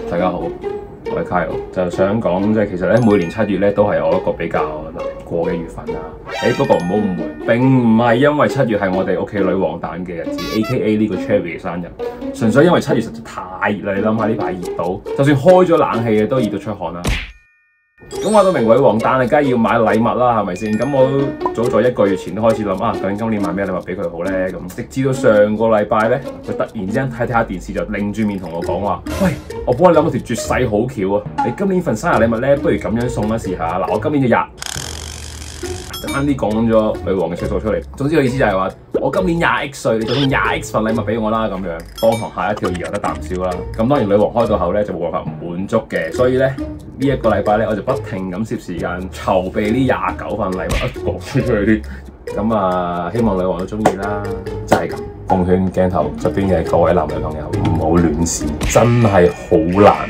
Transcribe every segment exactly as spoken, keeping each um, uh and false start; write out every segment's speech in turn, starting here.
大家好，我係 Kyle，就想講即係其實咧每年七月咧都係我一個比較難過嘅月份啦。誒不過唔好誤會，並唔係因為七月係我哋屋企女王誕嘅日子 ，A K A 呢個 Cherry 嘅生日，純粹因為七月實在太熱啦！你諗下呢排熱到，就算開咗冷氣嘅都熱到出汗啦。咁話到明女王誕，你梗係要買禮物啦，係咪先？咁我早在一個月前都開始諗啊，究竟今年買咩禮物俾佢好咧？咁直至到上個禮拜咧，佢突然之間睇睇下電視就擰住面同我講話：喂，我幫你諗到條絕世好橋啊！你今年份生日禮物咧，不如咁樣送一試下。嗱，我今年就廿，啱啲講咗女王嘅尺數出嚟。總之個意思就係話，我今年廿 X 歲，你就送廿 X 份禮物俾我啦，咁樣當堂嚇一跳，而有得啖笑啦。咁當然女王開到口咧就冇辦法唔滿足嘅，所以咧。呢一個禮拜咧，我就不停咁攝時間籌備呢廿九份禮物，一講出去啲咁啊，希望女王都中意啦，就係咁。奉勸鏡頭側邊嘅各位男女朋友唔好亂試，真係好難。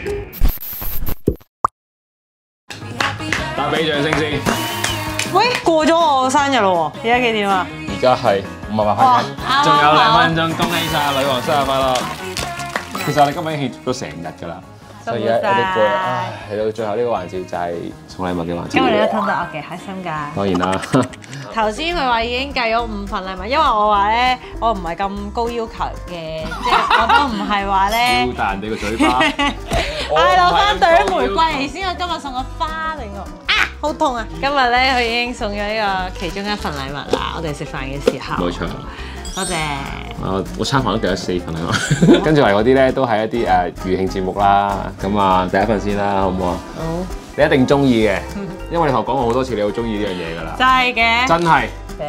打俾掌聲先。 喂，過咗我生日咯喎，而家幾點啊？ 而家係五十八分，仲有兩分鐘，恭喜晒女王生日快樂！其實我哋今日已經慶祝咗成日㗎啦。所以而家呢個唉，嚟到最後呢個環節就係送禮物嘅環節。 今日你都吞得我嘅，開心㗎。 當然啦。 頭先佢話已經計咗五份禮物，因為我話咧，我唔係咁高要求嘅，即係我都唔係話咧。 要大人哋個嘴巴。 嗌攞翻對玫瑰嚟先，我今日送個花俾我。啊，好痛啊！今日咧佢已經送咗呢個其中一份禮物啦，我哋食飯嘅時候。 冇錯。 多謝。 我我餐飯都計咗四份啊嘛，跟住嚟嗰啲咧都係一啲誒娛慶節目啦。咁啊，第一份先啦，好唔好啊？好。你一定中意嘅，因為你同我講過好多次，你好中意呢樣嘢㗎啦。 真係嘅。真係。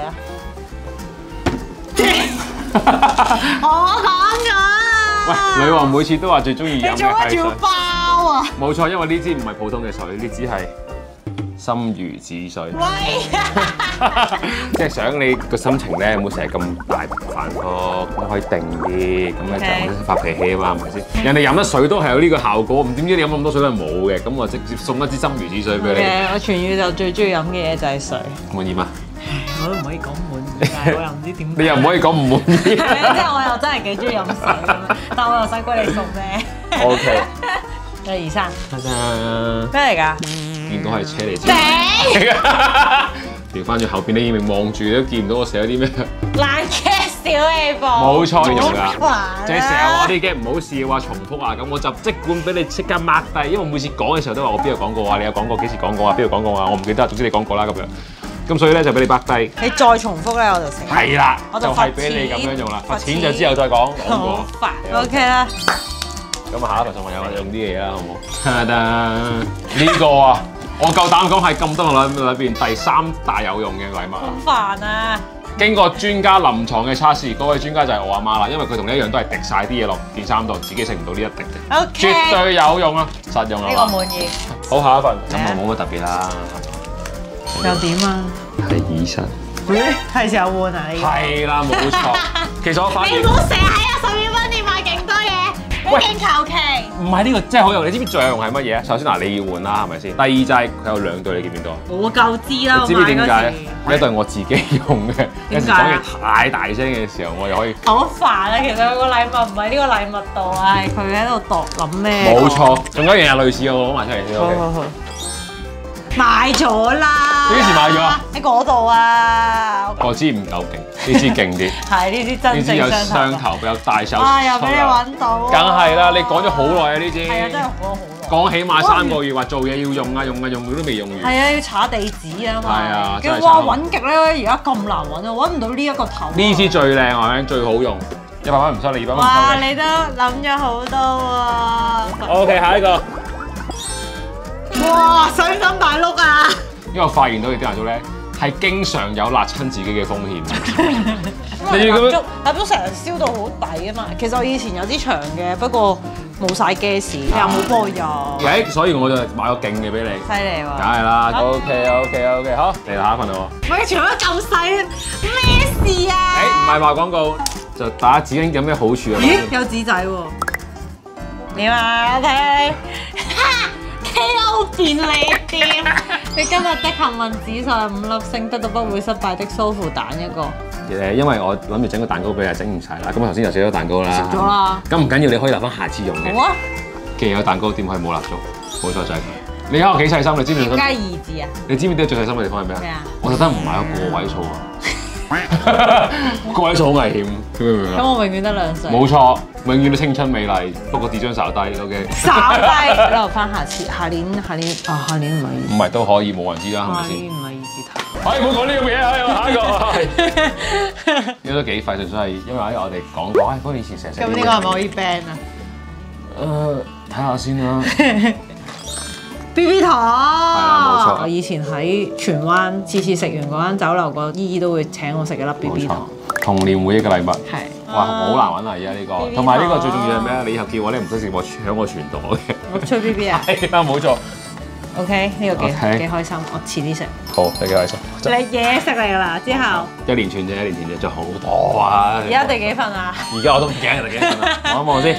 嚟啊！我講咗。喂， 女王每次都話最中意飲嘅係水。 你做乜仲要包啊？ 冇錯，因為呢支唔係普通嘅水，呢支係心如止水。喂！即係想你個心情咧，唔好成日咁大繁複，咁可以定啲，咁咧就發脾氣啊嘛，係咪先？人哋飲得水都係有呢個效果，唔點知你飲咁多水都係冇嘅，咁我直接送一支心如止水俾你。 嘅，我全宇宙最中意飲嘅嘢就係水。 滿意嗎？ 我都唔可以講滿意，但係我又唔知點。 你又唔可以講唔滿意。 即係我又真係幾中意飲水咁樣，但我又使鬼你送咩 ？O K。 一二三。 得得。 咩嚟㗎？ 見到係車厘子。調翻轉後邊，你明望住都見唔到我寫咗啲咩？ 爛劇小氣部。 冇錯用㗎， 即係成日話啲嘅唔好笑啊、重複啊咁，我就即管俾你即刻 mark 低，因為我每次講嘅時候都話我邊度講過啊，你有講過幾時講過啊，邊度講過啊，我唔記得，總之你講過啦咁樣。咁所以咧就俾你 mark 低。 你再重複咧我就成。 係啦，就係俾你咁樣用啦。罰錢就之後再講。 好煩。O K 啦。 咁啊，下一份送朋友我用啲嘢啦，好唔好？得呢個啊！我夠膽講係咁多個禮物裏邊第三大有用嘅禮物啊！ 好煩啊！ 經過專家臨床嘅測試，嗰位專家就係我阿媽啦，因為佢同你一樣都係滴晒啲嘢落件衫度，自己食唔到呢一滴嘅。 O K。 絕對有用啊！實用啊！ 呢個滿意。 好，下一份。咁啊冇乜特別啦。 又點啊？ 係耳塞。 係時候換啊！呢個。 係啦，冇錯。其實我發現。 你唔好成日喺啊十二蚊店買勁多嘢。喂，勁求其。唔係呢個真係好用，你知唔知最有用係乜嘢啊？首先嗱，你要換啦，係咪先？第二就係佢有兩對，你見唔見到啊？ 我夠知啦， 你知唔知點解？ 一對我自己用嘅，有時講嘢太大聲嘅時候，我又可以。 好煩啊！其實個禮物唔係呢個禮物度啊，係佢喺度度諗咩？ 冇錯，仲有一樣嘢類似嘅，我攞埋出嚟先。好好好。 買咗啦！ 幾時買咗啊？ 喺嗰度啊！ 我支唔夠勁，呢支勁啲。 係呢支真正有雙頭，有大手。 啊！又俾你揾到。 梗係啦，你講咗好耐啊呢支。 係啊，真係講咗好耐。 講起碼三個月，話做嘢要用啊用啊用，都未用完。 係啊，要查地址啊嘛。 係啊，真係哇！揾極咧，而家咁難揾啊，揾唔到呢一個頭。 呢支最靚係咪？最好用，一百蚊唔收你，二百蚊唔收你。 哇！你都諗咗好多喎。 O K， 下一個。 哇！水深大碌啊！ 因為我發現到你啲人做咧係經常有辣親自己嘅風險。你要咁樣蠟燭成日燒到好抵啊嘛！其實我以前有支長嘅，不過冇晒 gas，又冇幫我用。 誒，所以我就買個勁嘅俾你。 犀利喎！ 梗係啦。O K O K O K， 好嚟下一份啦喎。 唔係，全部都咁細，咩事啊？ 誒，唔係賣廣告，就打紙巾有咩好處啊？ 咦，有紙仔喎！點啊？睇下你。K O 便利店，你今日的幸運指數係五粒星，得到不會失敗的蘇芙蛋一個。 誒，因為我諗住整個蛋糕俾你，整唔晒啦。咁我頭先就食咗蛋糕啦。 食咗啦。 咁唔緊要，你可以留翻下次用嘅。 好啊。 既有蛋糕點可以冇蠟燭？冇錯就係佢。你睇我幾細心，你知唔知？ 點解二字啊？ 你知唔知啲最細心嘅地方係咩啊？ 咩啊？ 我特登唔買個個位數啊！個位數好危險，明唔明啊？ 咁我永遠得兩歲。 冇錯，永遠都青春美麗，不過紙張稍低 ，OK。 稍低，留翻下次，下年下年啊，下年唔係二唔係都可以，冇人知啦，係咪下先？ 年唔係二字頭。 可以唔好講呢個嘢啊！下一個，呢個都幾費，純粹係因為我哋講過，唉，嗰以前成日食。 咁呢個係咪可以 ban 啊誒，睇下先啦。 ？B B 糖係啦冇錯我以前喺荃灣，次次食完嗰間酒樓個姨姨都會請我食一粒 B B 糖。 童年回憶嘅禮物。 係。 哇，好難揾啊！而家呢個，同埋呢個最重要係咩啊？你以後叫我咧唔使食我搶我全袋嘅。 我吹 B B 啊係啊，冇錯。 ？OK，呢個幾 OK 幾開心，我遲啲食。 好，你幾開心？ 你嘢食嚟㗎啦，之後一連串啫，一連串啫，仲好多啊！ 而家第幾份啊？ 而家我都唔驚第幾份啦，望一望先。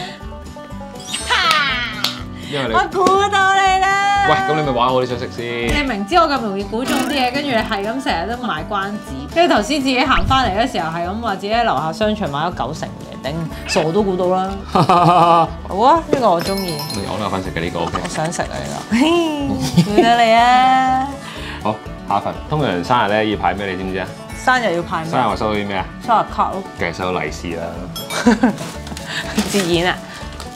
因為你， 我估到你啦！ 喂，咁你咪玩我啲想食先。 你明知我咁容易估中啲嘢，跟住你係咁成日都賣關子，跟住頭先自己行翻嚟嘅時候係咁話自己喺樓下商場買咗九成嘅，頂傻都估到啦。好啊，呢個我中意， 我都有份食嘅呢個 OK。 我想食啊呢個，估到你啊！ 好，下一份。通常生日咧要派咩？你知唔知啊？ 生日要派咩？ 生日我收到啲咩啊？ 生日卡咯， 梗係收到利是啦。 自演啊！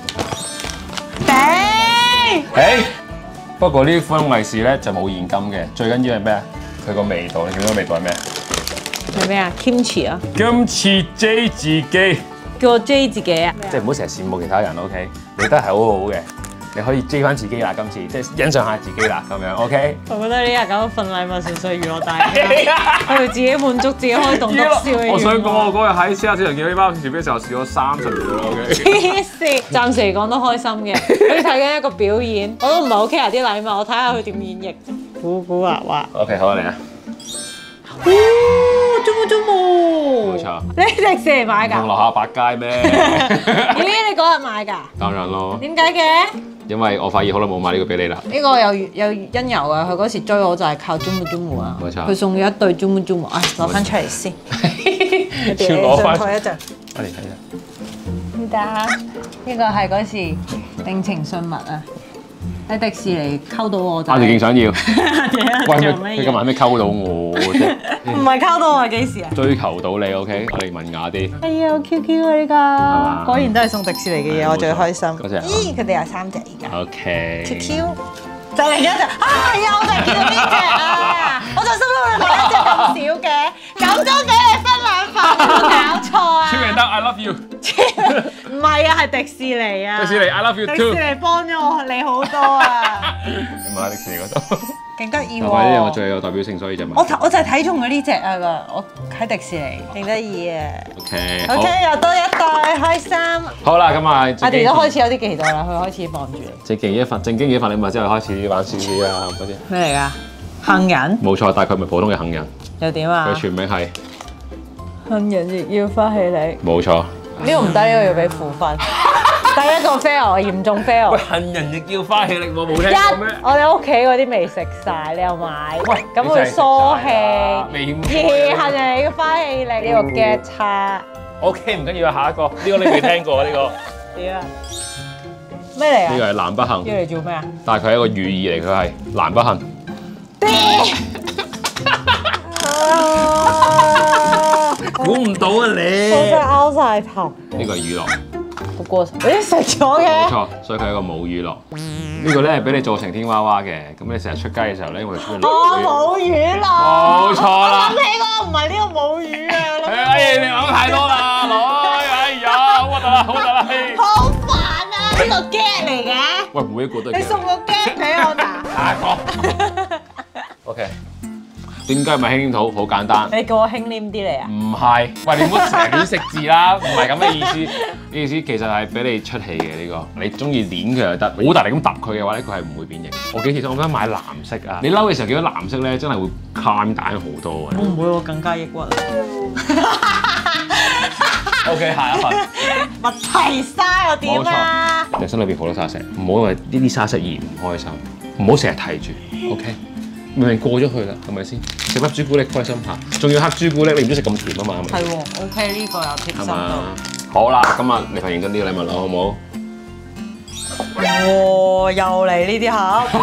頂！ 誒，不過呢封利是咧就冇現金嘅，最緊要係咩啊？佢個味道，你見到個味道係咩啊？ 係咩啊 ？Kimchi 啊！ 今次 J 自己， 叫我 J 自己啊！ 即係唔好成日羨慕其他人 ，OK？你都係好好嘅，你可以 J 翻自己啦，今次即係欣賞下自己啦，咁樣 OK？ 我覺得呢日咁份禮物純粹娛樂大家，我哋自己滿足自己開動篤笑嘅願望。 我想講，我嗰日喺私家市場見到呢包薯片嘅時候，試咗三十秒啦 ，OK？ 黐線，暫時嚟講都開心嘅。佢睇緊一個表演，我都唔係好 care 啲禮物，我睇下佢點演繹啫。估估畫畫。 OK，好啊，嚟啊！ 哇！中冇中冇？ 冇錯。 你喺迪士尼買㗎？ 用樓下百佳咩？ 咦？你嗰日買㗎？ 當然咯， 點解嘅？ 因為我發現好耐冇買呢個俾你啦。 呢個有有因由啊！佢嗰時追我就係靠 Zoom Zoom 啊， 冇錯佢送咗一對 Zoom Zoom，唉，攞翻出嚟先， 要攞返上台一陣。 我嚟睇下。 唔得，呢個係嗰時定情信物啊！喺迪士尼溝到我就阿條勁想要。喂， 做佢乜佢今晚咩溝到我啫？ 唔係溝到我幾時啊？ 追求到你 OK，我哋文雅啲。 哎呀，好 Q Q 啊呢嘛個，果然都係送迪士尼嘅嘢，我最開心。 嗰隻啊咦，佢哋有三隻而家。 OK。 Q Q，就嚟咗就啊係啊，我就係見到呢隻啊，我就心諗你買一隻咁少嘅，咁都俾你分兩份，有冇搞錯啊？ 超人得 I love you。 唔係啊，係迪士尼啊。 迪士尼 I love you 迪 too。 士尼幫咗我你好多啊， 你買迪士尼嗰度。 勁得意同埋呢樣我喎。 最有代表性，所以就買。 我睇我就係睇中佢呢只啊個，我喺迪士尼，勁得意啊。 OK。 OK，又多一袋，開心。 好啦，咁啊， 阿哋都開始有啲期待啦，佢開始望住你。 正經一份正經嘅一份禮物之後，開始玩少少啦，嗰啲。 咩嚟㗎？杏仁冇錯，但係佢唔係普通嘅杏仁， 又點啊佢？全名係杏仁亦要花氣力。 冇錯。 呢個唔得，呢個要俾負分。第一個 fail，嚴重 fail。 杏仁亦要花氣力喎，冇聽一，我哋屋企嗰啲未食晒，你又買， 喂咁會疏氣。 未二杏仁亦要花氣力，呢個 get 差。 OK，唔緊要啊，下一個呢個你未聽過呢個。 點啊？咩嚟啊？ 呢個係南北杏， 要嚟做咩啊？ 但係佢係一個寓意嚟，佢係南北杏。估唔到啊我真你！ 係拗晒頭。 呢個係乳酪， 好過神，你食咗冇嘅？ 錯，所以佢係一個母乳酪。呢個咧係俾你做成天娃娃嘅，咁你成日出街嘅時候咧，我哋出去哦，母乳啦。 冇錯啦我諗起嗰個唔係呢個母乳啊，我諗哎呀，你諗太多啦，女！哎呀，好核突啦，好核突啦！ 好煩啊！呢個 get 嚟嘅， 喂，每一個都係你送個 get 俾我咋？ 下一個。OK，點解唔係輕黏土？好簡單。 你叫我輕黏啲嚟啊？ 唔係，喂，你唔好成日亂食字啦，唔係咁嘅意思。呢意思其實係俾你出氣嘅呢個，你中意攣佢就得，好大力咁揼佢嘅話咧，佢係唔會變形。我幾其實我覺得買藍色啊，你嬲嘅時候見到藍色咧，真係會 calm down 好多嘅。 會唔會我更加抑鬱啊？ OK，下一份。 咪齊晒又點啊？ 人生裏邊好多沙石，唔好因為呢啲沙石而唔開心，唔好成日提住。OK，明明過咗去啦，係咪先？食粒朱古力開心下，仲要黑朱古力，你唔中意食咁甜啊嘛？係咪？ 係喎，OK 呢個有貼心係嘛到。？ 好啦，今日你份認真啲嘅禮物啦，好唔好？ 唔喎，又嚟呢啲盒。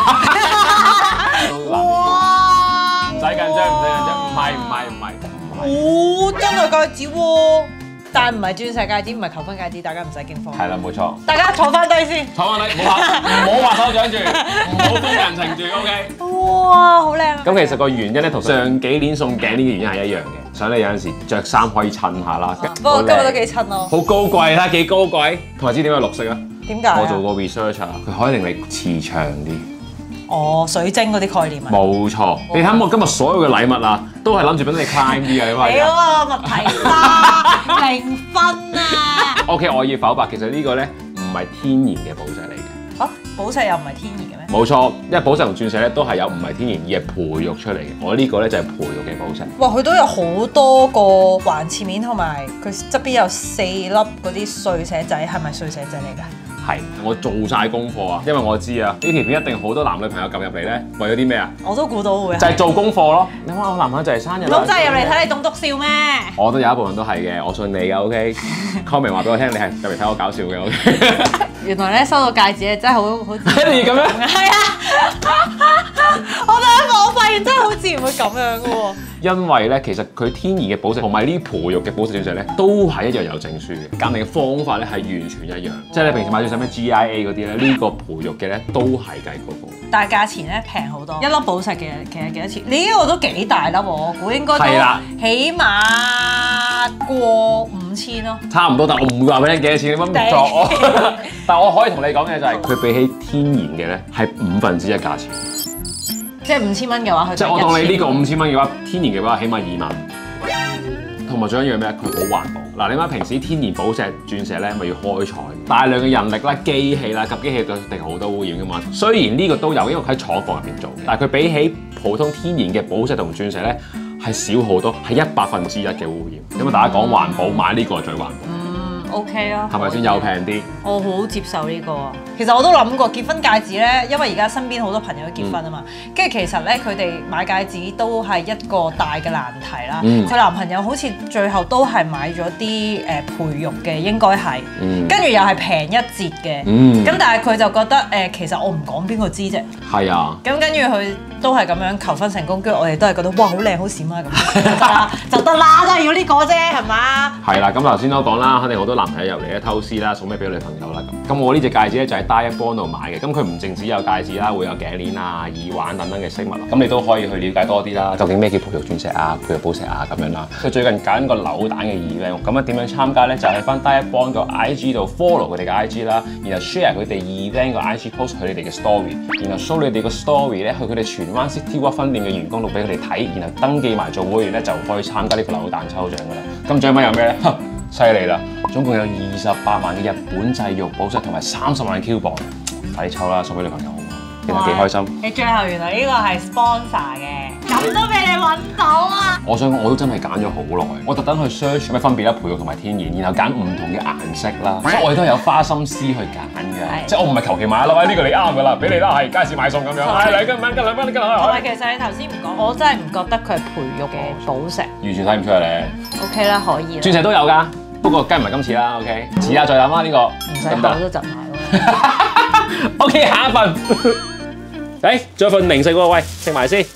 哇！ 唔使緊張，唔使緊張，唔係唔係唔係。 哦，真係戒指喎，但係唔係鑽石戒指，唔係求婚戒指，大家唔使驚慌。 係啦，冇錯。 大家坐翻低先。 坐翻低，唔好拍，唔好拍手掌住，唔好封人情住 ，OK。 哇，好靚啊！ 咁其實個原因咧，同上幾年送頸呢個原因係一樣嘅，想你有陣時着衫可以襯下啦。 不過今日都幾襯咯。 好高貴啦，幾高貴。同埋知點解綠色啊？ 點解？ 我做過 research 啊，佢可以令你慈祥啲。 哦，水晶嗰啲概念啊。 冇錯，你睇我今日所有嘅禮物啊，都係諗住俾你 climb 啲嘅，你話？ 屌啊，麥提莎零分啊 ！OK， 我要否白，其實呢個咧唔係天然嘅寶石嚟嘅。 嚇，寶石又唔係天然嘅咩？ 冇錯，因為寶石同鑽石咧都係有唔係天然，而係培育出嚟嘅。我呢個咧就係培育嘅寶石。 哇，佢都有好多個環切面，同埋佢側邊有四粒嗰啲碎石仔，係咪碎石仔嚟㗎？ 係，我做晒功課啊，因為我知啊，呢條片一定好多男女朋友撳入嚟咧，為咗啲咩啊？ 我都估到會就係做功課咯。你話我男朋友就係生日啦， 咁真係入嚟睇你棟篤笑咩？ 我都有一部分都係嘅，我信你嘅 ，OK。comment 話俾我聽，你係入嚟睇我搞笑嘅 ，OK。 原來咧收到戒指真係好好自然你咁樣？ 係啊，我第一我發現真係好自然會咁樣嘅喎。 因為咧，其實佢天然嘅寶石同埋呢啲培育嘅寶石鑽石咧，都係一樣有證書嘅，鑑定嘅方法咧係完全一樣。即係你平時買鑽石咩 G I A 嗰啲咧，呢個培育嘅咧都係計嗰個。 但係價錢咧平好多，一粒寶石嘅其實幾多錢？你呢個都幾大粒喎，我估應該都起碼過五千咯。 差唔多，但我唔會話俾你幾多錢，你乜唔作我？但我可以同你講嘅就係，佢比起天然嘅咧係五分之一價錢。 即係五千蚊嘅話，佢即係我當你呢個五千蚊嘅話，天然嘅話起碼二萬。同埋仲有一樣咩？佢好環保。嗱，你睇平時天然寶石、鑽石咧，咪要開採，大量嘅人力啦、機器啦，及機器對定好多污染噶嘛。雖然呢個都有，因為佢喺廠房入邊做嘅，但係佢比起普通天然嘅寶石同鑽石咧，係少好多，係一百分之一嘅污染。因為大家講環保，買呢個係最環保。 嗯 OK 啊， 係咪先又平啲？ 我好接受呢個啊。其實我都諗過結婚戒指咧，因為而家身邊好多朋友都結婚啊嘛。跟住、嗯、其實咧，佢哋買戒指都係一個大嘅難題啦。佢、嗯、男朋友好似最後都係買咗啲誒培育嘅，應該係。跟住、嗯、又係平一截嘅。咁、嗯、但係佢就覺得誒、呃，其實我唔講邊個知啫。係啊。咁跟住佢都係咁樣求婚成功，跟住我哋都係覺得哇好靚好閃啊咁，就得啦，都係要呢個啫，係嘛？係啦，咁頭先都講啦，肯定好多男朋友入嚟咧偷師啦，送咩俾女朋友啦咁。咁我呢隻戒指咧就喺 Diamond 度買嘅，咁佢唔淨止有戒指啦，會有頸鏈啊、耳環等等嘅飾物。咁你都可以去了解多啲啦，究竟咩叫培育鑽石啊、培育寶石啊咁樣啦。佢最近搞緊個扭蛋嘅 event，咁啊點樣參加咧？就係翻 Diamond 個 I G 度 follow 佢哋嘅 I G 啦，然後 share 佢哋 event 個 I G post 佢哋嘅 story， 然後 show 你哋個 story 咧去佢哋荃灣 City Walk 分店嘅員工度俾佢哋睇，然後登記埋做會員咧就可以參加呢個扭蛋抽獎噶啦。咁獎品有咩咧？犀利啦！總共有二十八萬嘅日本製玉寶石同埋三十萬 Q 磅，快啲抽啦，送俾女朋友好唔好？其實幾開心。你最後原來呢個係 sponsor 嘅，咁都俾你揾到啊！我想講我都真係揀咗好耐，我特登去 search 咩分別啦，培育同埋天然，然後揀唔同嘅顏色啦，所以我哋都係有花心思去揀嘅，即係我唔係求其買啦，喂呢個你啱㗎啦，俾你啦，係街市買餸咁樣，係兩斤蚊，斤兩蚊，斤兩蚊。同埋其實你頭先唔講，我真係唔覺得佢係培育嘅寶石，完全睇唔出嚟咧。OK 啦，可以。鑽石都有㗎。不過梗唔係今次啦 ，OK，遲下再諗啦呢個。唔使講都窒埋喎。OK， 下一份。誒，仲有份零食喎，喂，食埋先。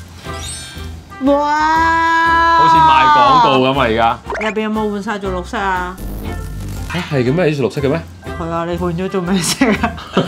哇！好似賣廣告咁啊，而家。入邊有冇換晒做綠色啊？嚇係嘅咩？呢條綠色嘅咩？係啊，你換咗做咩色啊？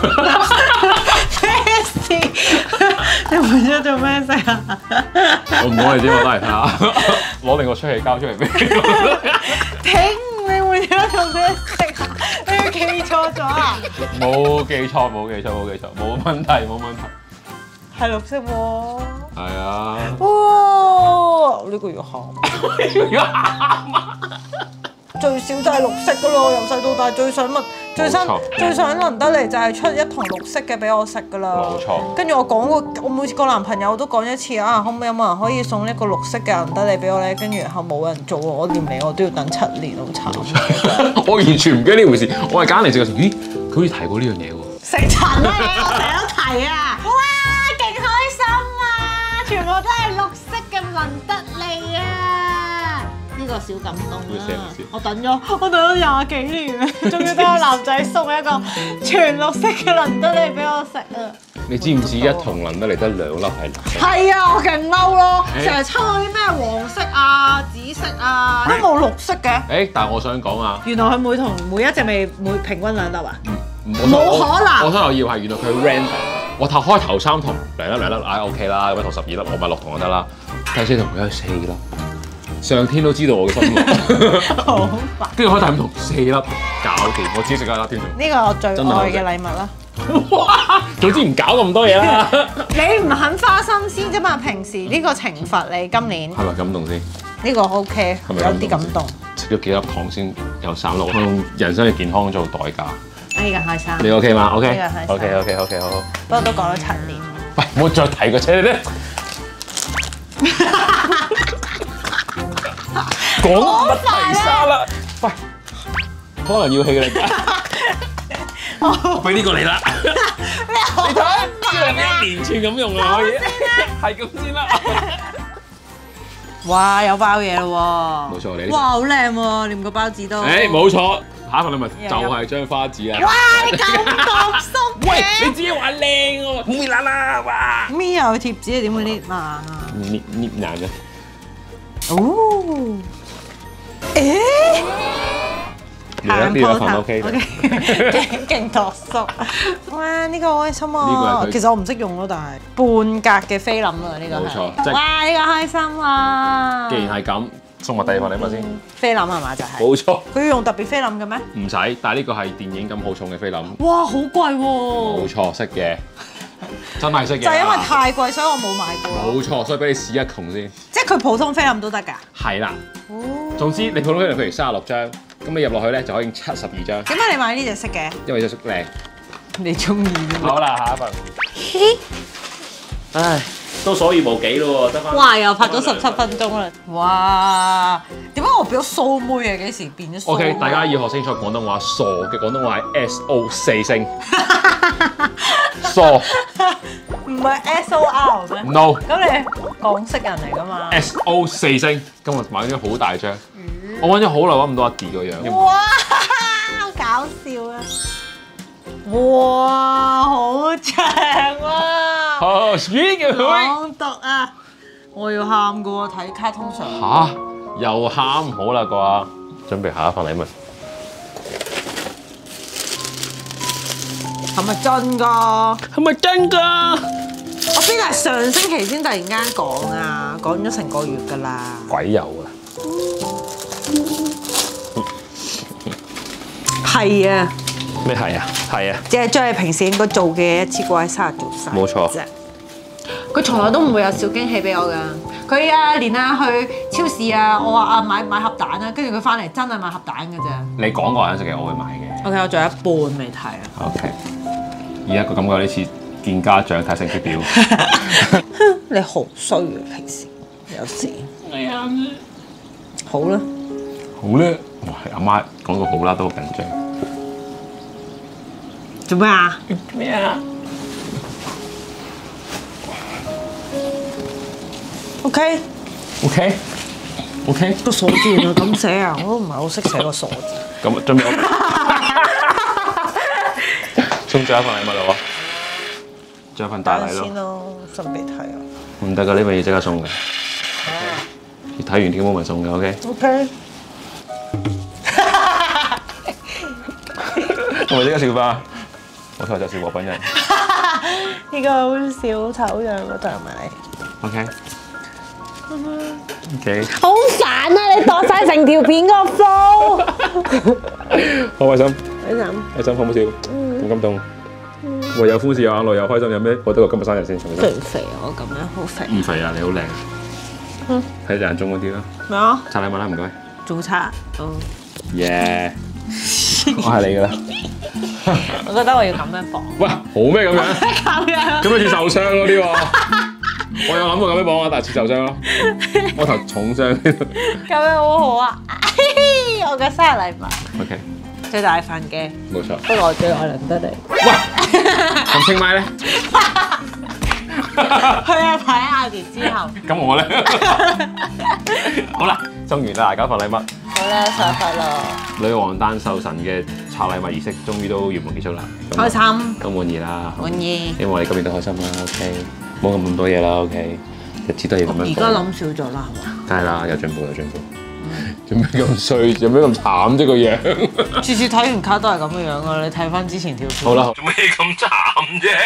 咩事？你換咗做咩色啊？我唔講你知，我都係睇下，攞定個出氣膠出嚟俾你。停！你換咗做咩色啊？你記錯咗啊？冇記錯，冇記錯，冇記錯，冇問題，冇問題。係綠色喎。係啊。哇！呢個要喊。要喊啊！最少就係綠色噶咯，由細到大最想問，最想最想輪得嚟就係出一筒綠色嘅俾我食噶啦。冇錯。跟住我講過，我每次個男朋友都講一次啊，可唔可以有冇人可以送一個綠色嘅輪得嚟俾我咧？跟住然後冇人做喎，我連嚟我都要等七年，好慘。我完全唔記得呢回事，我係揀嚟食嘅時候，咦，佢好似提過呢樣嘢喎。食塵啊！我成日都提啊！哇，勁開心啊！全部都係綠色嘅輪得嚟啊！呢個個小感動要寫啦先！ 我等咗，我等咗廿幾年啊，終於都有男仔送一個全綠色嘅倫敦利俾我食啊！ 你知唔知一桶倫敦利得兩粒係綠色？ 係啊，我勁嬲咯！ 誒成日抽嗰啲咩黃色啊、紫色啊，都冇綠色嘅。 誒，但係我想講啊， 原來佢每桶每一隻味每平均兩粒啊！ 冇冇可能我想又要係原來佢 random。我頭開頭三桶兩粒兩粒，唉 OK 啦，咁樣頭十二粒，我買六桶就得啦。第四桶佢有四粒，上天都知道我嘅心喎。 好煩！ 跟住開第五桶四粒，搞掂，我自己食一粒添仲。 呢個我最愛嘅禮物啦。 哇！早知唔搞咁多嘢啦。 你唔肯花心思啫嘛？平時呢個懲罰你今年係咪感動先？ 呢個 OK， 係咪有啲感動。 食咗幾粒糖先有三粒，我用人生嘅健康做代價。 呢個開心。 你 OK 嗎 ？OK 呢個開心 OK OK OK 好好。 不過都講咗七年。 喂，唔好再提個車你咧。講乜提沙啦？喂，可能要氣啦。我俾呢個你啦。你睇，呢兩一連串咁用啊，可以。係咁先啦。 哇！有包嘢咯喎。 冇錯，你。 哇！好靚喎，連個包紙都。 誒，冇錯，下一份禮物就係張花紙啊。 哇！你咁獨縮嘅。 喂，你自己話靚喎，搣爛啦，哇！ 搣有貼紙，點會搣爛啊？ 搣搣爛嘅。 哦。誒？ 呢個份 OK 嘅。 勁勁獨縮。哇！呢個開心呢個係啊！ 佢其實我唔識用咯，但係半格嘅菲林啊，呢個係。 冇錯即係哇！呢個開心啊！ 既然係咁，送埋第二份禮物先。 菲林係嘛就係。 冇錯。 佢要用特別菲林嘅咩？ 唔使，但係呢個係電影咁好重嘅菲林。 哇！好貴喎。 冇錯，識嘅，真係識嘅。 就係因為太貴，所以我冇買過。 冇錯，所以俾你試一窮先。 即係佢普通菲林都得㗎。 係啦。 哦。 總之，你普通菲林譬如三十六張，咁你入落去咧就可以七十二張。 點解你買呢隻色嘅？ 因為隻色靚。 你中意啫嘛。 好啦，下一份。唉，都所餘無幾咯喎，得翻。 哇！又拍咗十七分鐘啦。哇！點解我變咗蘇妹嘅？幾時變咗蘇 O.K. 大家要學清楚廣東話，傻嘅廣東話係 S O 四聲。傻。 唔係 S O R 咩 No。 咁你港式人嚟㗎嘛 S O 四聲。今日買咗好大張，我揾咗好耐揾唔到阿 D 個樣。 哇！好搞笑啊！哇！好長啊！ 好 sweet 嘅佢。 朗讀啊！我要喊㗎喎，睇卡通上。 嚇！又喊唔好啦啩？準備下一份禮物。 係咪真㗎？ 係咪真㗎？ 我邊係上星期先突然間講啊，講咗成個月㗎啦。 鬼有啊！ 係啊， 咩係啊？係啊！ 即係將你平時應該做嘅嘢一次過喺生日做晒。 冇錯。 佢從來都唔會有小驚喜俾我㗎。佢啊，連啊去超市啊，我話啊買買盒蛋啊，跟住佢翻嚟真係買盒蛋㗎咋。 你講過顏色嘅，我會買嘅。 OK，我仲有一半未睇啊。 OK。而家個感覺呢次見家長睇成績表。 你好衰啊！平時有時。 係啊。 好啦。 好咧。哇！阿媽講個好啦，都好緊張。 做咩啊？ 咩啊 ？OK。 OK。OK。 個鎖字原來咁寫啊！我都唔係好識寫個鎖字。 咁準備送最後一份禮物啦喎，最後一份大禮咯。 先咯，順便睇啊。 唔得㗎，呢份要即刻送嘅。要睇完啲 moment 送嘅 ，OK。 OK。 係咪即刻笑翻？我台就笑和品人。 呢個好笑，醜樣嗰對係咪？ OK。OK。 好煩啊！你度晒成條片個 flow。 好開心。 開心。 開心好唔好笑？咁感動。我有歡笑有眼淚有開心，有咩？我得個今日生日先。 肥唔肥啊？我咁樣好肥。 唔肥啊！你好靚。 嗯。 睇眼中嗰啲啦。 咩啊？ 拆禮物啦，唔該。 早餐。哦。 耶！我係你㗎啦。 我覺得我要咁樣綁。 喂，好咩咁樣？ 咁樣。 咁好似受傷嗰啲喎。我有諗過咁樣綁啊，但係似受傷咯。我頭重傷。 咁樣好好啊！我嘅生日禮物。 OK。 最大份嘅。 冇錯。 不過我最愛倫敦利。 喂，咁清邁咧？ 佢係排喺阿年之後。 咁我咧，好啦，送完啦，大家放禮物。 好啦，生日快樂！ 女王誕壽神嘅拆禮物儀式終於都圓滿結束啦， 開心， 都滿意啦， 滿意。 希望你今年都開心啦 ，OK，冇咁咁多嘢啦 ，OK，日子都要咁樣過。 而家諗少咗啦，係嘛？ 梗係啦，有進步有進步。做咩咁衰？做咩咁慘啫個樣？ 次次睇完卡都係咁嘅樣啊！你睇翻之前條片。 好啦，做咩咁慘啫？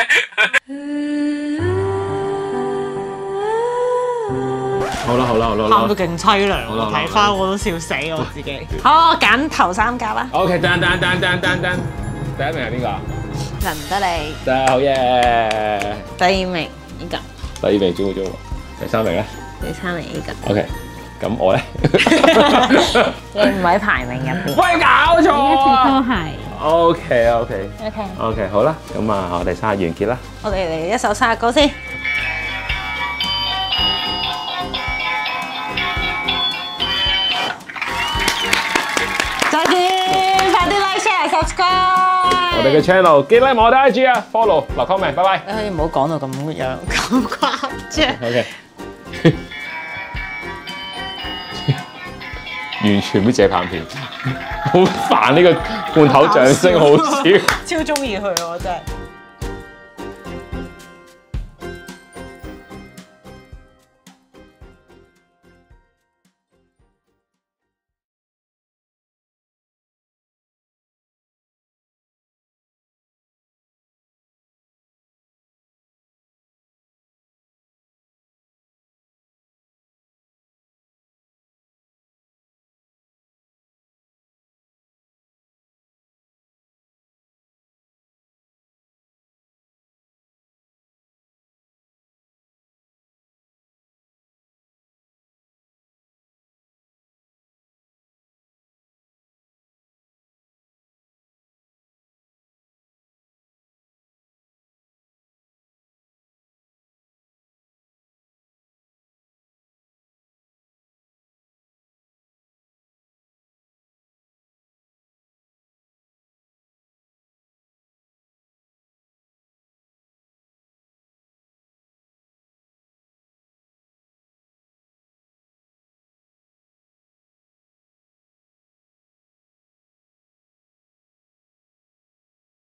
好啦好啦好啦， 喊到勁凄涼， 好啦好啦睇翻我都笑死我自己。好，我揀頭三甲啦。 OK， 等等等等等等，第一名係邊個啊？ 輪得你。 得好嘢。 第二名呢個。 第二名中咗，第三名咧？ 第三名呢個。 OK，咁我咧？ 你唔喺排名入邊。 喂，搞錯啊！ 都係。 OK OK OK。 OK， 好啦，咁啊，我哋生日完結啦。 我哋嚟一首生日歌先。再見，快啲 like share subscribe。 我哋嘅 channel 記得我哋 I G 啊 ，follow 留 comment，拜拜。 你可以唔好講到咁樣咁誇張。 OK。完全唔知借棒片，好煩呢個罐頭掌聲，好笑。 超中意佢我真係。